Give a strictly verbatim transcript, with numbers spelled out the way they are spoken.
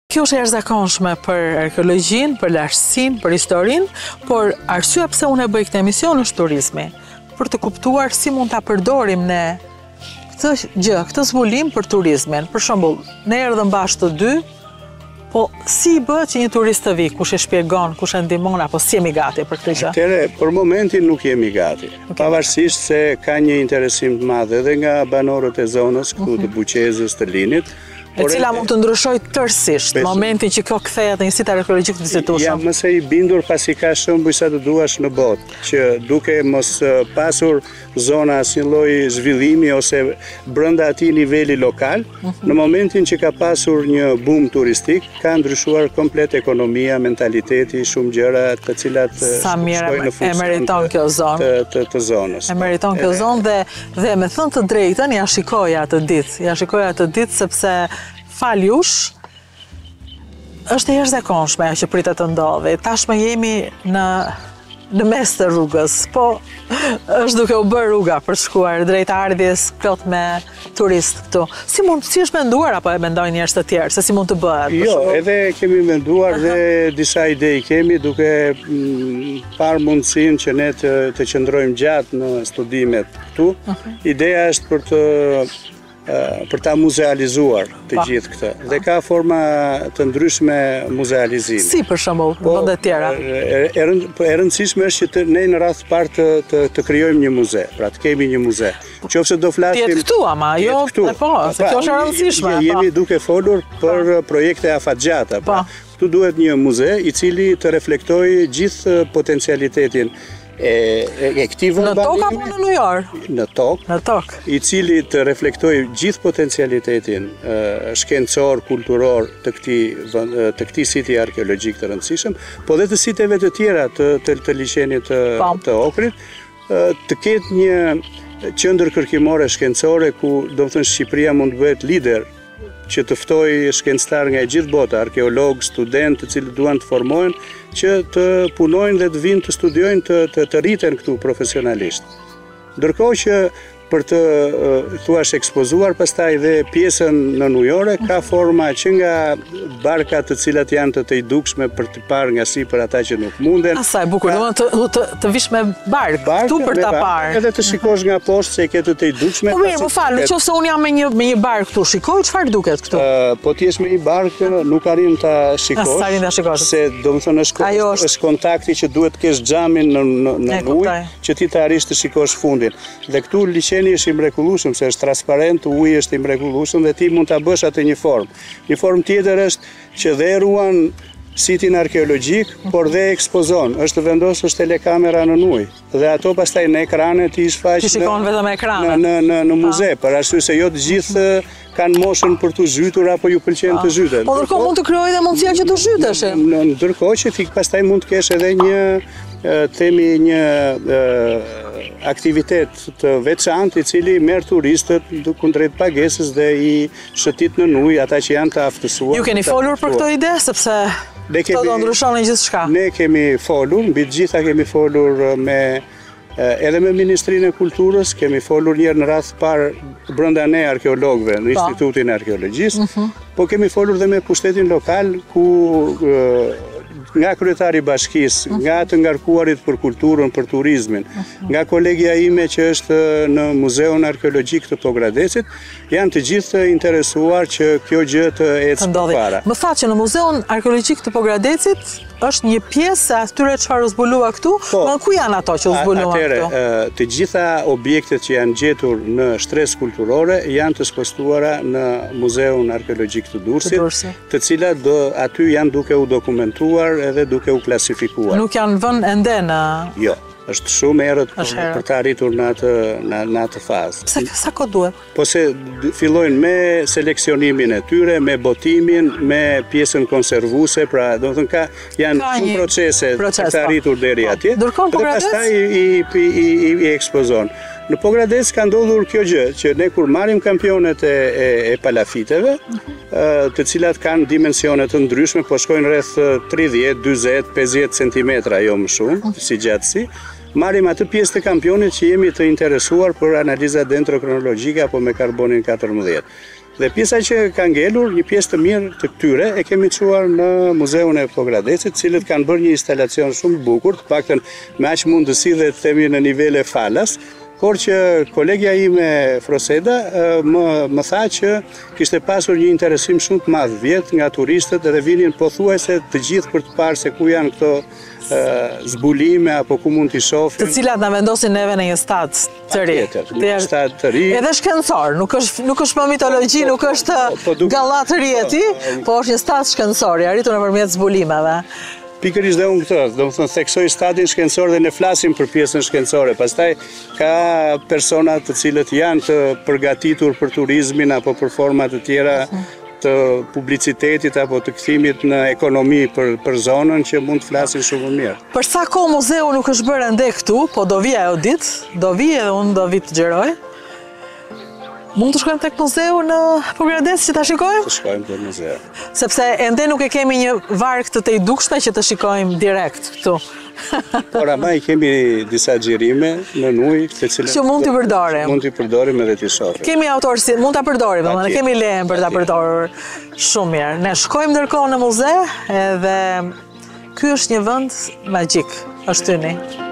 Kjo është e jashtëzakonshme për arkeologjin, për lartësinë, për historinë, por arsyeja pse unë e bëj këtë emision është turizmi. Për të kuptuar si mund ta përdorim ne këtë gjë, këtë zbulim për turizmin. Për shembull, ne erdhëm bashkë të dy, po si i bëhet që një turist të vi, kush e shpjegon, kush e ndihmon, apo si jemi gati për këtë gjë? Atëre, për momentin nuk jemi gati. Okay. Pavarësisht se ka një interesim të madh edhe nga banorët e zonës, këtu të Buqezës, të Linit, e cila mund të ndryshoj tërësisht, në momentin që kjo kthehet në një sit arkeologjik të vizitueshëm. Jam mëse i bindur pasi ka shembuj sa të duash në botë, që duke mos pasur zona asnjë lloj zhvillimi ose brenda atij niveli lokal, në momentin që ka pasur një boom turistik, ka ndryshuar komplet ekonomia, mentaliteti, shumë gjëra të cilat sa mirë e meriton kjo zonë të, të, të zonës. E meriton kjo zonë dhe dhe me thënë të drejtën ja shikoja atë ditë, ja shikoja atë ditë sepse faljush, është e jashtëzakonshme ajo që pritet të ndodhi. Tashmë jemi në në mes të rrugës, po është duke u bërë rruga për shkuar drejt ardhjes plot me turist këtu. Si mund, si është menduar apo e mendojnë njerëz të tjerë se si mund të bëhet? Jo, edhe kemi menduar dhe disa ide kemi duke parë mundësinë që ne të, të qëndrojmë gjatë në studimet këtu. Ideja është për të për ta muzealizuar të pa. Gjithë këtë. Dhe ka forma të ndryshme muzealizimi. Si për shembull, në vende të tjera. E, e, e rëndësishme është që të, ne në radh parë të, të, të krijojmë një muze, pra të kemi një muze. Qofse do flasim Tjetë këtu ama, jo, këtu. E po, se kjo është e rëndësishme. Jemi duke folur për projekte afatgjata. Pa. Këtu duhet një muze i cili të reflektojë gjithë potencialitetin e, e, e këtij vendbanimi. Në tokë apo në New York? Në tokë. Në tokë. I cili të reflektojë gjithë potencialitetin e, shkencor, kulturor të këtij të këtij siti arkeologjik të rëndësishëm, po dhe të siteve të tjera të të, të liçenit të, të Ohrit, të ketë një qendër kërkimore shkencore ku do të thënë Shqipëria mund të bëhet lider, që të ftoj shkencëtar nga gjithë bota, arkeolog, student, të cilët duan të formohen, që të punojnë dhe të vinë të studiojnë të, të, të rriten këtu profesionalisht. Ndërkohë që për të uh, thuash ekspozuar pastaj dhe pjesën në Nujore, ka forma që nga barka të cilat janë të të i dukshme për të parë nga si për ata që nuk munden. Asaj bukur, ka, të, të, të vish me barkë, këtu për ta parë. Edhe të shikosh nga poshtë se ke të të i dukshme. Po mirë, më falë, në qoftë se unë jam me një, me një barkë këtu, shikoj çfarë duket këtu? Uh, po ti jesh me një barkë, nuk arrin ta shikosh. As arrin ta shikosh. Se do të thonë është, është, është kontakti që duhet të kesh xhamin në në, në ujë, që ti të arrish të shikosh fundin. Dhe këtu liçeni është i mrekullueshëm, se është transparent, uji është i mrekullueshëm dhe ti mund ta bësh atë një formë. Një formë tjetër është që dhe ruan sitin arkeologjik, por dhe ekspozon. Është vendosur telekamera në ujë. Dhe ato pastaj në ekrane ti shfaq. Ti shikon vetëm ekranin. Në në në, në muze, për arsye se jo të gjithë kanë moshën për të zhytur apo ju pëlqen të zhytet. Po ndërkohë mund të krijojë edhe mundësia që të zhytesh. Ndërkohë që ti pastaj mund të kesh edhe një themi një aktivitet të veçantë i cili merr turistët kundrejt pagesës dhe i shëtit në ujë ata që janë të aftësuar. Ju keni folur për këtë ide sepse këto do ndryshonin gjithçka. Ne kemi folur, mbi të gjitha kemi folur me edhe me Ministrinë e Kulturës, kemi folur një herë në radh parë brenda ne arkeologëve në Institutin e Arkeologjisë, uh -huh. po kemi folur dhe me pushtetin lokal ku nga kryetari i bashkisë, nga të ngarkuarit për kulturën, për turizmin, nga kolegja ime që është në Muzeun Arkeologjik të Pogradecit, janë të gjithë interesuar që kjo gjë të ecë përpara. Më fat që në Muzeun Arkeologjik të Pogradecit është një pjesë e atyre çfarë u zbulua këtu, po, më ku janë ato që u zbuluan këtu? Atëre, të gjitha objektet që janë gjetur në shtresë kulturore janë të spostuara në Muzeun Arkeologjik të Durrësit, të cilat do aty janë duke u dokumentuar edhe duke u klasifikuar. Nuk janë vënë ende në... Jo, është shumë herët për të arritur në atë, në, në atë fazë. Pse, sa kohë duhet? Po se fillojnë me seleksionimin e tyre, me botimin, me pjesën konservuese, pra do të thënë ka janë ka shumë procese proces, për të arritur deri atje. Ndërkohë dhe pastaj i, i, i, i, i ekspozon. Në Pogradec ka ndodhur kjo gjë, që ne kur marrim kampionet e, e, e palafiteve, të cilat kanë dimensione të ndryshme, po shkojnë rreth tridhjetë, dyzet, pesëdhjetë centimetra, jo më shumë, si gjatësi, marrim atë pjesë të kampionit që jemi të interesuar për analiza dendrokronologjike apo me karbonin katërmbëdhjetë. Dhe pjesa që ka ngelur, një pjesë të mirë të këtyre, e kemi çuar në Muzeun e Pogradecit, cilët kanë bërë një instalacion shumë bukur, të paktën me aq mundësi dhe të themi në nivele falas, por që kolegja ime Froseda më, më tha që kishte pasur një interesim shumë të madh vjet nga turistët edhe vinin pothuajse të gjithë për të parë se ku janë këto zbulime apo ku mund t'i shohin. Të cilat na vendosin neve në një stad të ri. Një stad të ri. Edhe shkencor, nuk është nuk është më mitologji, nuk është galla të ri e ti, po është një stad shkencor, i arritur nëpërmjet zbulimeve. Pikërisht dhe unë këtë, do më thënë theksoj stadin shkencor dhe ne flasim për pjesën shkencore. Pastaj ka persona të cilët janë të përgatitur për turizmin apo për forma të tjera të publicitetit apo të kthimit në ekonomi për, për zonën që mund të flasin shumë mirë. Për sa kohë muzeu nuk është bërë ende këtu, po do vi ajo ditë, do vi edhe unë do vi të gjeroj. Mund të shkojmë tek muzeu në Pogradec që ta shikojmë? Të shkojmë te muzeu. Sepse ende nuk e kemi një varg të të dukshme që të shikojmë direkt këtu. Por ama i kemi disa xhirime në ujë, të cilat që mund t'i përdorim. Mund t'i përdorim edhe t'i shohim. Kemi autorsi, mund ta përdorim, domethënë kemi lejen për ta përdorur shumë mirë. Ne shkojmë ndërkohë në muze edhe ky është një vend magjik, është tyni.